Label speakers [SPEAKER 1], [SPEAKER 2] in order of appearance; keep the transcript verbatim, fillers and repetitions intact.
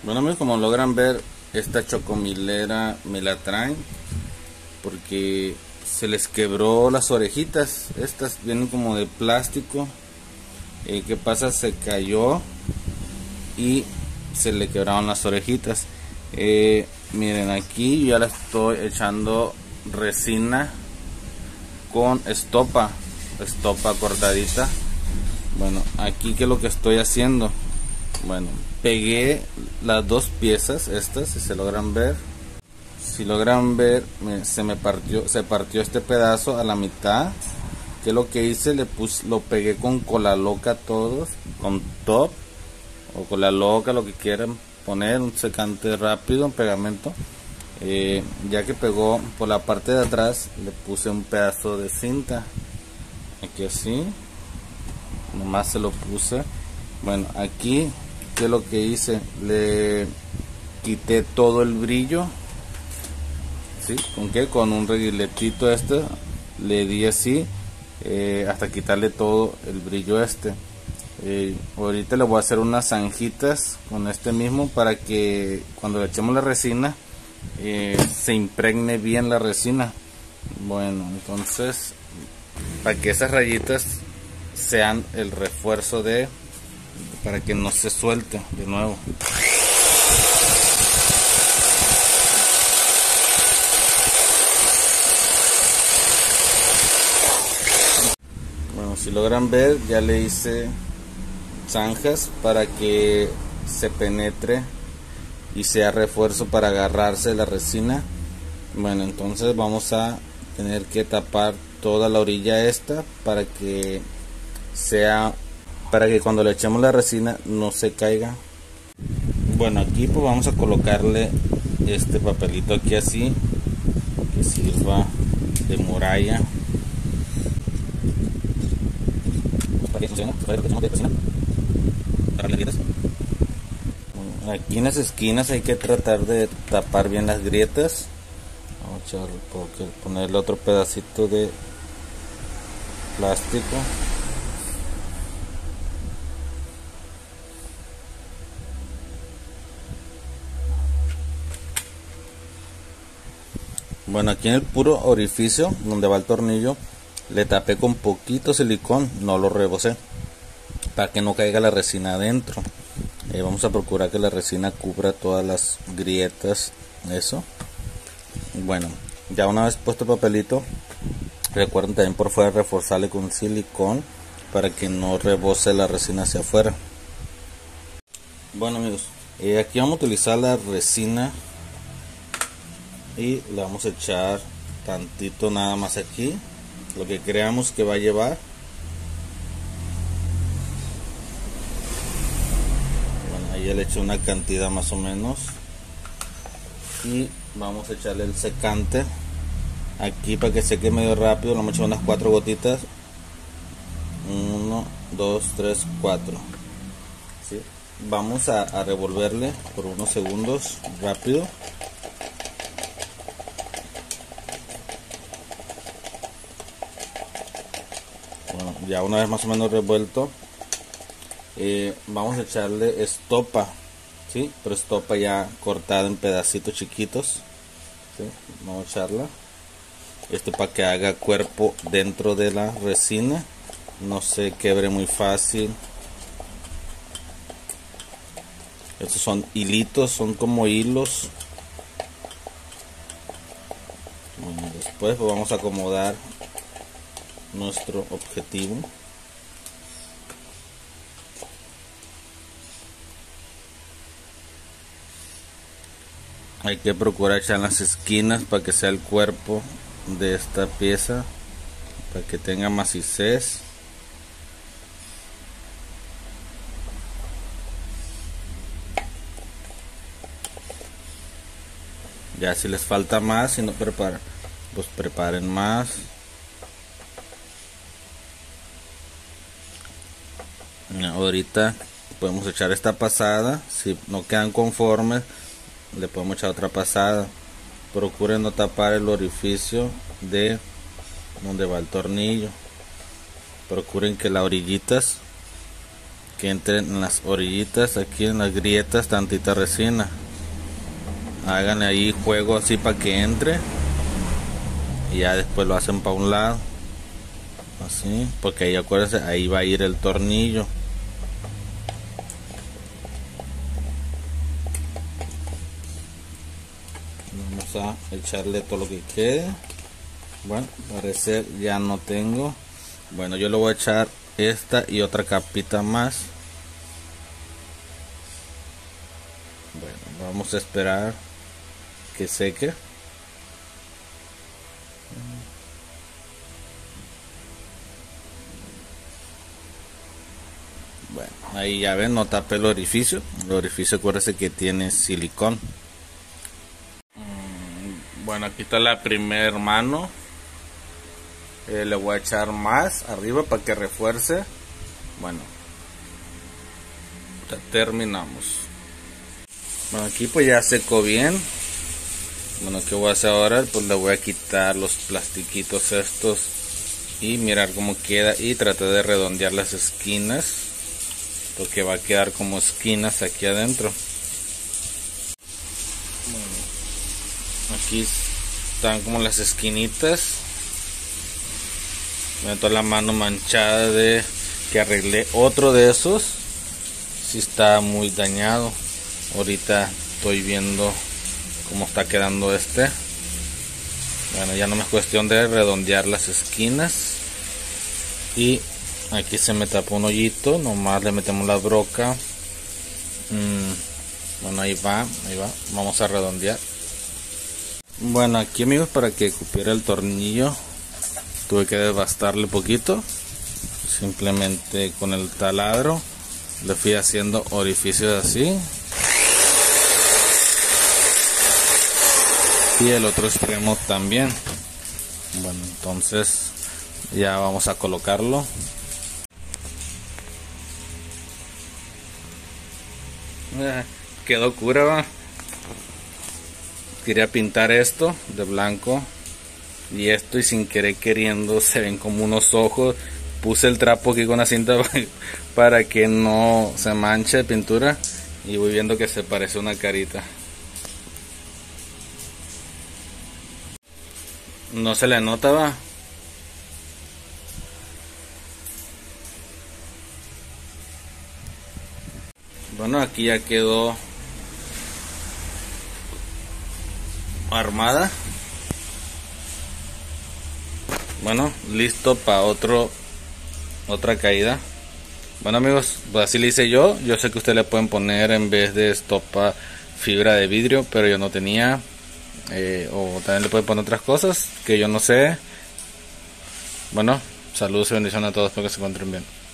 [SPEAKER 1] Bueno amigos, como logran ver, esta chocomilera me la traen porque se les quebró las orejitas. Estas vienen como de plástico. eh, ¿Qué pasa? Se cayó y se le quebraron las orejitas. eh, Miren, aquí yo ya le estoy echando resina con estopa estopa cortadita. Bueno, aquí que es lo que estoy haciendo. Bueno, pegué las dos piezas estas, si se logran ver. Si logran ver, me, se me partió, se partió este pedazo a la mitad. Que lo que hice, le puse, lo pegué con cola loca todos, con top o cola loca, lo que quieran poner, un secante rápido, un pegamento. Eh, ya que pegó por la parte de atrás, le puse un pedazo de cinta, aquí así, nomás se lo puse. Bueno, aquí que es lo que hice, le quité todo el brillo. ¿Sí? ¿Con qué? Con un reguiletito este, le di así, eh, hasta quitarle todo el brillo este. Eh, ahorita le voy a hacer unas zanjitas con este mismo para que cuando le echemos la resina eh, se impregne bien la resina. Bueno, entonces para que esas rayitas sean el refuerzo de, para que no se suelte de nuevo. Bueno, si logran ver, ya le hice zanjas para que se penetre y sea refuerzo para agarrarse la resina. Bueno, entonces vamos a tener que tapar toda la orilla esta para que sea, para que cuando le echemos la resina no se caiga. Bueno, aquí pues vamos a colocarle este papelito aquí así, que sirva de muralla. Aquí en las esquinas hay que tratar de tapar bien las grietas. Vamos a echar, porque ponerle otro pedacito de plástico. Bueno, aquí en el puro orificio donde va el tornillo le tapé con poquito silicón, no lo rebocé, para que no caiga la resina adentro. Eh, vamos a procurar que la resina cubra todas las grietas, eso. Bueno, ya una vez puesto el papelito, recuerden también por fuera reforzarle con silicón para que no rebose la resina hacia afuera. Bueno amigos, eh, aquí vamos a utilizar la resina y le vamos a echar tantito nada más aquí, lo que creamos que va a llevar. Bueno, ahí ya le eché una cantidad más o menos y vamos a echarle el secante aquí para que seque medio rápido. Le vamos a echar unas cuatro gotitas, uno, dos, tres, cuatro. ¿Sí? Vamos a, a revolverle por unos segundos rápido. Bueno, ya una vez más o menos revuelto, eh, vamos a echarle estopa, ¿sí? Pero estopa ya cortada en pedacitos chiquitos, ¿sí? Vamos a echarla, esto para que haga cuerpo dentro de la resina, no se quebre muy fácil. Estos son hilitos, son como hilos. Bueno, después pues vamos a acomodar nuestro objetivo. Hay que procurar echar en las esquinas para que sea el cuerpo de esta pieza, para que tenga maciez. Ya si les falta más, si no preparan, pues preparen más. Ahorita podemos echar esta pasada, si no quedan conformes le podemos echar otra pasada. Procuren no tapar el orificio de donde va el tornillo, procuren que las orillitas que entre en las orillitas, aquí en las grietas, tantita resina. Hagan ahí juego así para que entre y ya después lo hacen para un lado, así, porque ahí acuérdense, ahí va a ir el tornillo. Vamos a echarle todo lo que quede. Bueno, parecer ya no tengo. Bueno, yo le voy a echar esta y otra capita más. Bueno, vamos a esperar que seque. Bueno, ahí ya ven, no tapé el orificio. El orificio, acuérdense que tiene silicón. Bueno, aquí está la primer mano. Eh, le voy a echar más arriba para que refuerce. Bueno, ya terminamos. Bueno, aquí pues ya secó bien. Bueno, ¿qué voy a hacer ahora? Pues le voy a quitar los plastiquitos estos y mirar cómo queda, y tratar de redondear las esquinas, porque va a quedar como esquinas aquí adentro. Bueno, aquí están como las esquinitas. Me meto la mano manchada de que arreglé otro de esos. Si está muy dañado. Ahorita estoy viendo cómo está quedando este. Bueno, ya no me es cuestión de redondear las esquinas. Y aquí se me tapó un hoyito, nomás le metemos la broca. mm, Bueno, ahí va, ahí va. Vamos a redondear. Bueno, aquí, amigos, para que cupiera el tornillo tuve que desbastarle poquito. Simplemente con el taladro le fui haciendo orificios así. Y el otro extremo también. Bueno, entonces ya vamos a colocarlo. Eh, quedó cura, ¿va? Quería pintar esto de blanco y esto, y sin querer queriendo se ven como unos ojos. Puse el trapo aquí con la cinta para que no se manche de pintura, y voy viendo que se parece una carita. No se le nota, va. Bueno, aquí ya quedó armada. Bueno, listo para otro otra caída. Bueno, amigos, pues así le hice yo. Yo sé que ustedes le pueden poner, en vez de estopa, fibra de vidrio, pero yo no tenía. Eh, o también le pueden poner otras cosas que yo no sé. Bueno, saludos y bendiciones a todos, espero que se encuentren bien.